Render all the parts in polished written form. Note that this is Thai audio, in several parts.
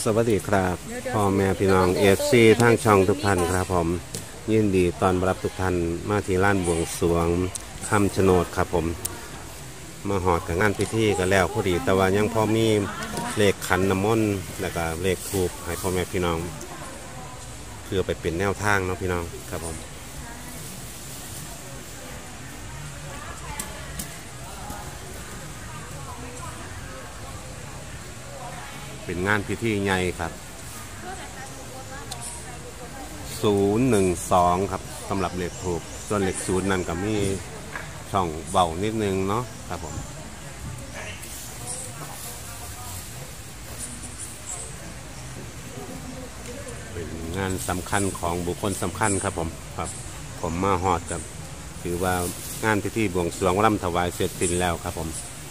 สวัสดีครับพ่อแม่พี่น้องFCทางช่องทุกท่านครับผมยินดีต้อนรับทุกท่านมาที่ลานบวงสรวงคำชะโนดครับผมมาหอดกับงานพิธีกันแล้วพอดีแต่ว่ายังพอมีเลขขันน้ำมนต์แล้วก็เลขทูปให้พ่อแม่พี่น้องเพื่อไปเป็นแนวทางเนาะพี่น้องครับผมเป็นงานพิธีใหญ่ครับ012ครับสำหรับเลขทูปส่วนเลข0นั่นก็มีช่องเบานิดนึงเนาะครับผมเป็นงานสำคัญของบุคคลสำคัญครับผมมาฮอดกับถือว่างานพิธีบวงสรวงรำถวายเสร็จสิ้นแล้วครับผม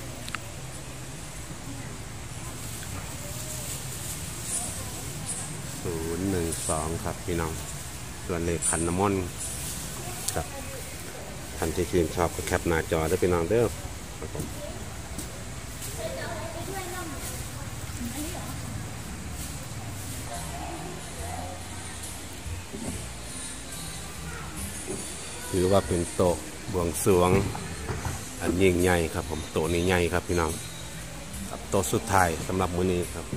012ครับพี่น้องส่วนเลขขันน้ำมนต์กับท่านที่ชื่นชอบก็แคปหน้าจอได้พี่น้องเด้อครับผมถือว่าเป็นโต๊ะบวงสรวงอันยิ่งใหญ่ครับผมโต๊ะนี้ใหญ่ครับพี่น้องครับโต๊ะสุดท้ายสำหรับมื้อนี้ครับ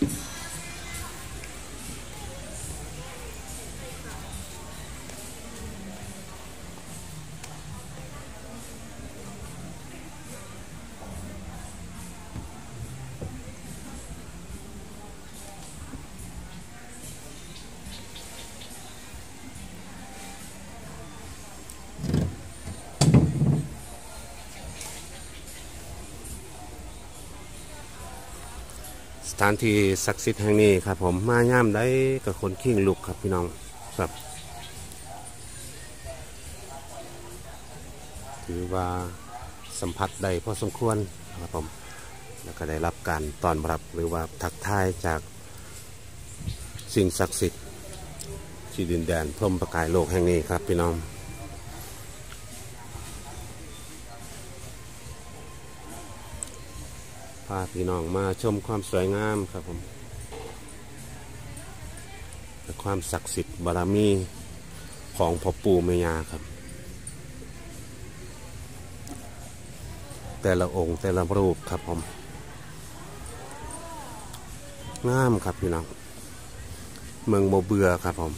สถานที่ศักดิ์สิทธิ์แห่งนี้ครับผมมาย่ามได้กับคนขิ้งลุกครับพี่น้องครับถือว่าสัมผัสได้พอสมควรครับผมแล้วก็ได้รับการต้อนรับหรือว่าทักทายจากสิ่งศักดิ์สิทธิ์ที่ดินแดนพรหมประกายโลกแห่งนี้ครับพี่น้องพาพี่น้องมาชมความสวยงามครับผมและความศักดิ์สิทธิ์บารมีของพ่อปู่แม่ย่าครับแต่ละองค์แต่ละรูปครับผมงามครับพี่น้องเมืองโมเบือครับผม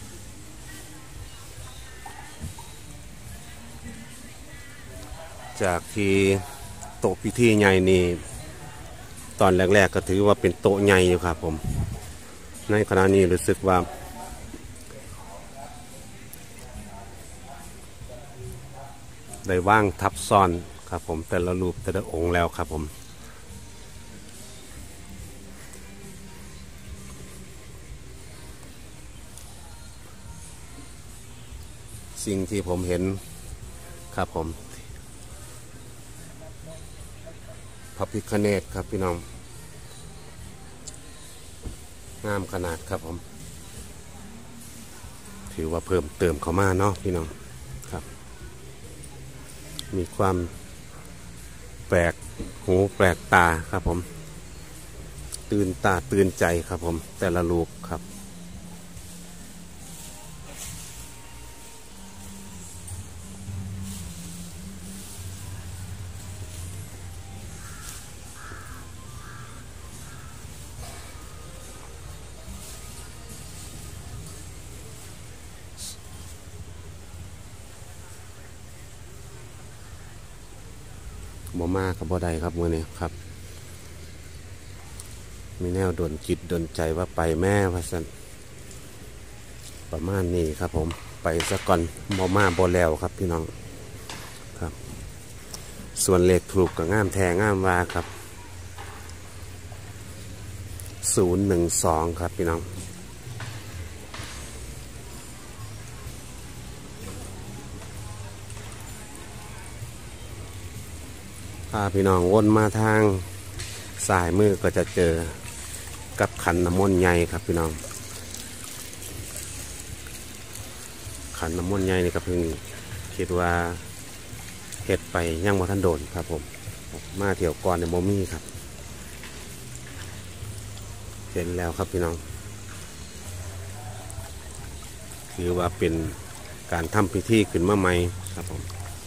จากที่โต๊ะพิธีใหญ่นี่ตอนแรกๆก็ถือว่าเป็นโต๊ะใหญ่อยู่ครับผมในขณะนี้รู้สึกว่าได้ว่างทับซ้อนครับผมแต่ละรูปแต่ละองค์แล้วครับผมสิ่งที่ผมเห็นครับผมพระพิฆเนศครับพี่น้องงามขนาดครับผมถือว่าเพิ่มเติมเข้ามาเนาะพี่น้องครับมีความแปลกหูแปลกตาครับผมตื่นตาตื่นใจครับผมแต่ละรูปครับบ่มากกับบ่ได้ครับมื้อนี้ครับมีแนวดลจิตดลใจว่าไปแม่ว่าซั่นประมาณนี้ครับผมไปซะก่อนบ่มาบ่แล้วครับพี่น้องครับส่วนเลขถูกกับงามแท้งามว่าครับ012ครับพี่น้องพาพี่น้องวนมาทางสายมือก็จะเจอกับขันน้ำมนต์ใหญ่ครับพี่น้องขันน้ำมนต์ใหญ่นี่ก็เพิ่งคิดว่าเฮ็ดไปยังบ่ทันโดนครับผมมาเที่ยวก่อนในโมมี่ครับเห็นแล้วครับพี่น้องถือว่าเป็นการทำพิธีขึ้นมาใหม่ครับผม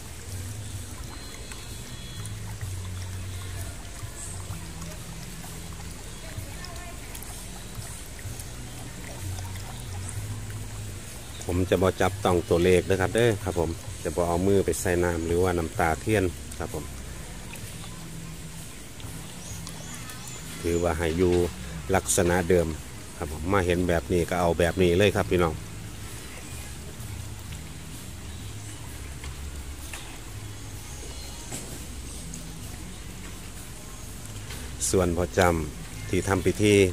ผมจะบอจับต้องตัวเลขนะครับเด้อครับผมจะบอเอามือไปใส่น้ำหรือว่าน้ำตาเทียนครับผมถือว่าให้อยู่ลักษณะเดิมครับผมมาเห็นแบบนี้ก็เอาแบบนี้เลยครับพี่น้องส่วนพอจำที่ทำพิธี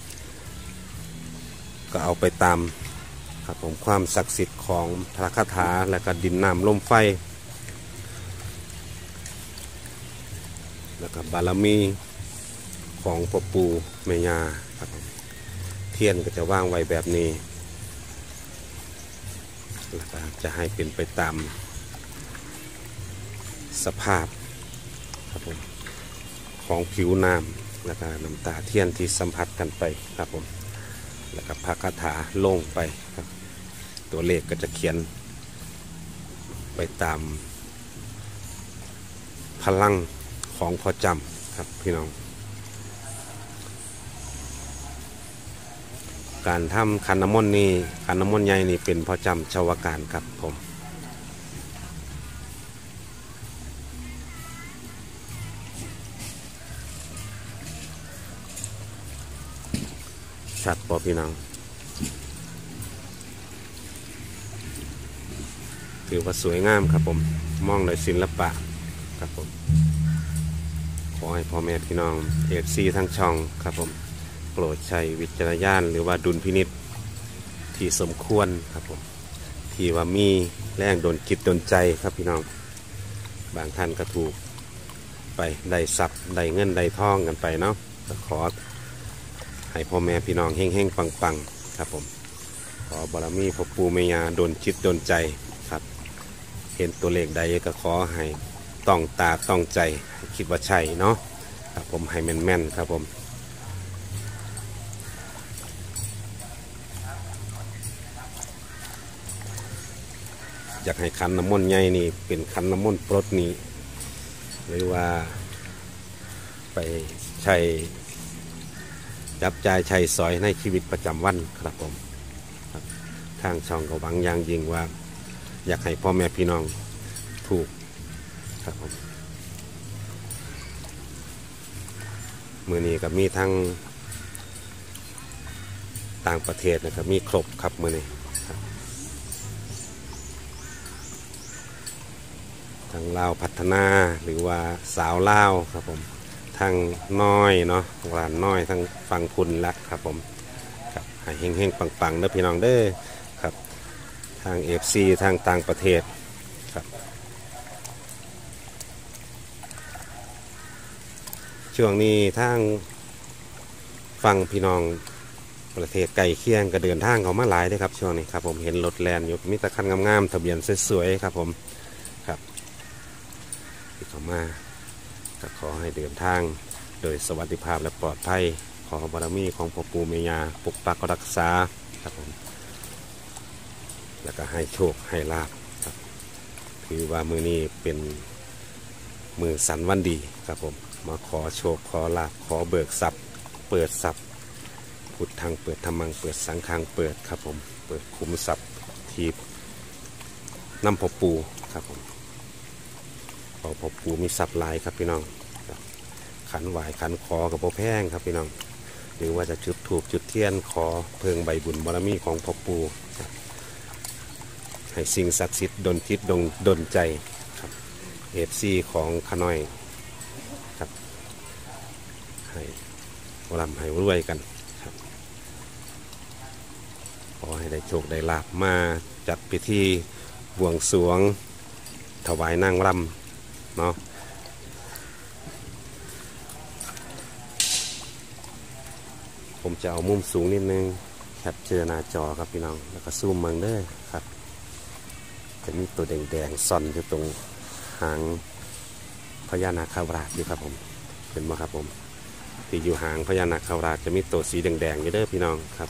ก็เอาไปตามครับผมความศักดิ์สิทธิ์ของพระคาถาและก็ดินน้ำลมไฟแล้วก็บารมีของพ่อปู่แม่ย่าครับเทียนก็จะว่างไว้แบบนี้แล้วก็จะให้เป็นไปตามสภาพครับผมของผิวน้ำแล้วก็น้ำตาเทียนที่สัมผัสกันไปครับผมแล้วก็พระคาถาลงไปครับตัวเลขก็จะเขียนไปตามพลังของพอจำครับพี่น้องการทำขันน้ำมนต์นี่ขันน้ำมนต์ใหญ่นี่เป็นพอจำชาวการครับผมชัดปอพี่น้องถือว่าสวยงามครับผมมองโดยศิลปะครับผมขอให้พ่อแม่พี่น้องFCทั้งช่องครับผมโปรดใช้วิจารณญาณหรือว่าดุลพินิจที่สมควรครับผมที่ว่ามีแรงโดนจิตโดนใจครับพี่น้องบางท่านก็ถูกไปได้ทรัพย์ได้เงินได้ทองกันไปเนาะก็ขอให้พ่อแม่พี่น้องเฮงๆปังๆครับผมขอบารมีพ่อปู่แม่ย่าโดนจิตโดนใจครับเห็นตัวเลขใดก็ขอให้ต้องตาต้องใจคิดว่าใช่เนาะครับผมให้แม่นๆครับผมอยากให้ขันน้ำมนต์ใหญ่นี่เป็นขันน้ำมนต์ปลดนี้หรือว่าไปใช้จับจ่ายใช้สอยในชีวิตประจำวันครับผมทางช่องก็หวังอย่างยิ่งว่าอยากให้พ่อแม่พี่น้องถูกครับผมมือนี้ก็มีทั้งต่างประเทศนะครับมีครบครับมือนี้ทางลาวพัฒนาหรือว่าสาวลาวครับผมทางน้อยเนาะหลานน้อยทางฝั่งคุณละครับผมครับให้เฮงๆปังๆเด้อพี่น้องเด้อครับทางFCทางต่างประเทศครับช่วงนี้ทางฝั่งพี่น้องประเทศไกลเคียงก็เดินทางเขามาหลายเลยครับช่วงนี้ครับผมเห็นรถแลนอยู่มีแต่คันงามๆทะเบียนสวยๆครับผมครับที่เขามาก็ขอให้เดินทางโดยสวัสดิภาพและปลอดภัยขอบารมีของพ่อปู่แม่ย่าปกปักรักษาครับผมแล้วก็ให้โชคให้ลาภครับถือว่ามือนี้เป็นมือสันวันดีครับผมมาขอโชคขอลาภขอเบิกทรัพย์เปิดทรัพย์พุทธังเปิดธรรมังเปิดสังฆังเปิดครับผมเปิดคุ้มทรัพย์ที่นำพ่อปู่ครับผมพ่อปู่มีทรัพย์หลายครับพี่น้องขันไหวขันขอกับพ่อแพงครับพี่น้องหรือว่าจะจุดถูกจุดเทียนขอเพิ่งใบบุญบารมีของพ่อปู่ให้สิ่งศักดิ์สิทธิ์ดลจิตดลใจครับFCของขน้อยครับให้ร่ำให้รวยกันครับขอให้ได้โชคได้ลาภมาจัดพิธีบวงสรวงถวายนางรำเนาะผมจะเอามุมสูงนิดนึงแคปเจอหน้าจอครับพี่น้องแล้วก็ซูมเมืองเด้อครับจะมีตัวแดงๆซ่อนอยู่ตรงหางพญานาคราชอยู่ครับผมเห็นไหมครับผมที่อยู่หางพญานาคราชจะมีตัวสีแดงๆอยู่เด้อพี่น้องครับ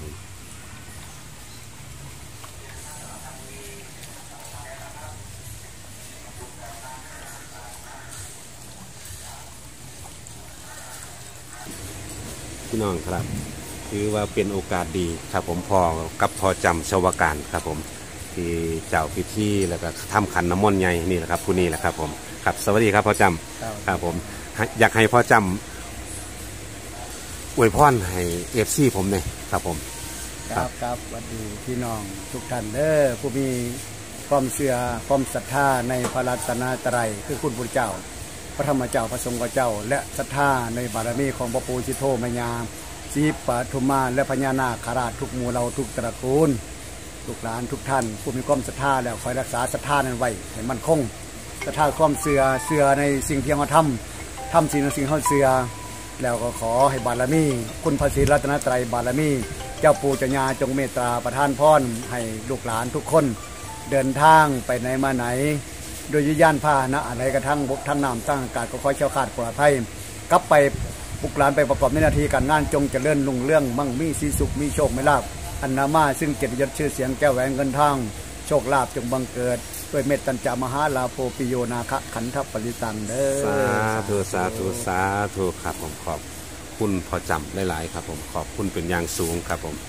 พี่น้องครับคือว่าเป็นโอกาสดีครับผมพอจำชาวการครับผมที่เจ้าพิธีแล้วก็ทำขันน้ำมนต์ใหญ่นี่แหละครับผู้นี้แหละครับผมครับสวัสดีครับพ่อจำครับผมอยากให้พ่อจำอวยพรให้FCผมเนี่ยครับผมครับสวัสดีพี่น้องทุกท่านเด้อผู้มีความเชื่อความศรัทธาในพระรัตนตรัยคือคุณพุทธเจ้าพระธรรมเจ้าพระสงฆ์เจ้าและศรัทธาในบารมีของพระปู่ชิโตมยาสีปฐุมมาและพญานาคราชทุกหมู่เราทุกตระกูลลูกหลานทุกท่านผู้มีความศรัทธาแล้วคอยรักษาศรัทธานั้นไว้ให้มั่นคงศรัทธาความเชื่อในสิ่งที่เราทำสิ่งเขาเชื่อแล้วก็ขอให้บารมีคุณพระศรีรัตนตรัยบารมีเจ้าปู่เจ้าย่าจงเมตตาประทานพรให้ลูกหลานทุกคนเดินทางไปไหนมาไหนโดยย่านพาหนะอะไรกระทั่งบกทั้งน้ำตั้งอากาศก็ค่อยเชี่ยวขาดปลอดภัยกลับไปบุกหลานไปประกอบในนาทีการงานจงเจริญรุ่งเรื่องมั่งมีสีสุขมีโชคไม่ลาภอันนามาซึ่งเกียรติยศชื่อเสียงแก้วแหวนเงินทองโชคลาภจงบังเกิดด้วยเมตตัญจามหาลาโภปิโยนาคะขันธปริตังเด้อสาธุครับผมขอบคุณพอจำหลายๆครับผมขอบคุณเป็นอย่างสูงครับผม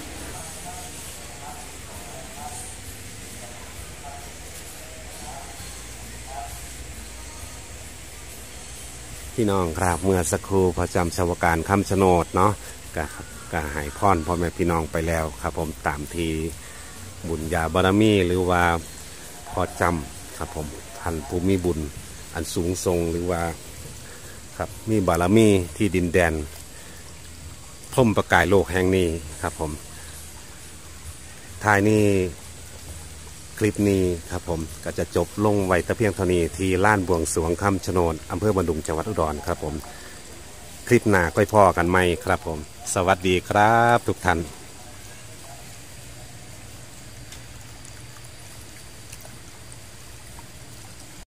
พี่น้องครับเมื่อสักครู่พอจำชาวการคำชะโนดเนาะก็หายพรพ่อแม่พี่น้องไปแล้วครับผมตามทีบุญญาบารมีหรือว่าพอจำครับผมท่านผู้มีบุญอันสูงทรงหรือว่าครับมีบารมีที่ดินแดนพรหมประกายโลกแห่งนี้ครับผมท้ายนี้คลิปนี้ครับผมก็จะจบลงไว้แต่เพียงเท่านี้ที่ลานบวงสรวงคำชะโนดอำเภอบันดุงจังหวัดอุดรครับผมคลิปหน้าก็พ่อกันไหมครับผมสวัสดีครับทุกท่าน